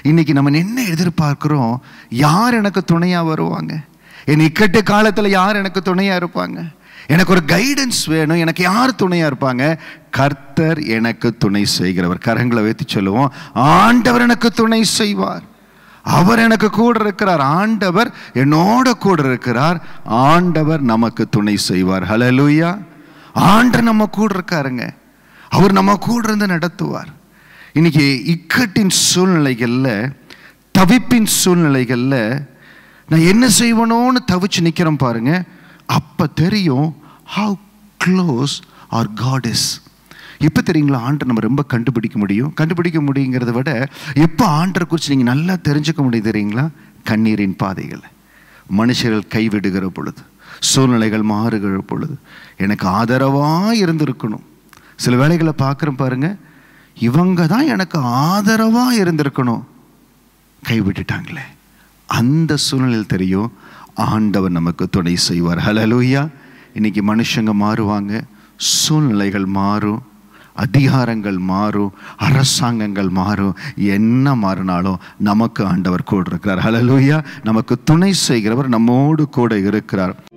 இன்னைக்கு நம்ம என்ன எதிர்பார்க்கிறோம்? யார் எனக்கு துணையா வருவாங்க? என் இக்கட்டு காலத்தில் யார் எனக்கு துணையா இருப்பாங்க? எனக்கு ஒரு கைடன்ஸ் வேணும். எனக்கு யார் துணையா இருப்பாங்க? கர்த்தர் எனக்கு துணை செய்கிறவர். கரங்களை வைத்து சொல்லுவோம், ஆண்டவர் எனக்கு துணை செய்வார். அவர் எனக்கு கூட இருக்கிறார். ஆண்டவர் என்னோட கூட இருக்கிறார். ஆண்டவர் நமக்கு துணை செய்வார். ஹல்லேலூயா. ஆண்டவர் நம்ம கூட இருக்காருங்க. அவர் நம்ம கூட இருந்து நடத்துவார். இன்னைக்கு இக்கட்டின் சூழ்நிலைகள்ல, தவிப்பின் சூழ்நிலைகள்ல நான் என்ன செய்வனோன்னு தவிச்சு நிக்கிறேன் பாருங்க. அப்ப தெரியும் how close our God is. எப்போ தெரியுங்களா ஆண்டர் நம்ம ரொம்ப கண்டுபிடிக்க முடியுங்கிறத விட எப்போ ஆண்டரை குறித்து நீங்கள் நல்லா தெரிஞ்சுக்க முடியும் தெரியுங்களா? கண்ணீரின் பாதைகள், மனுஷர்கள் கைவிடுகிற பொழுது, சூழ்நிலைகள் மாறுகிற பொழுது எனக்கு ஆதரவாக இருந்திருக்கணும். சில வேளைகளை பார்க்குறேன் பாருங்க, இவங்க தான் எனக்கு ஆதரவாக இருந்திருக்கணும், கைவிட்டுட்டாங்களே. அந்த சூழ்நிலையில் தெரியும் ஆண்டவர் நமக்கு துணை செய்வார். ஹல்லேலூயா. இன்னைக்கு மனுஷங்க மாறுவாங்க, சூழ்நிலைகள் மாறும், அதிகாரங்கள் மாறும், அரசாங்கங்கள் மாறும். என்ன மாறினாலும் நமக்கு ஆண்டவர் கூட இருக்கிறார். ஹல்லேலூயா. நமக்கு துணை செய்கிறவர் நம்மோடு கூட இருக்கிறார்.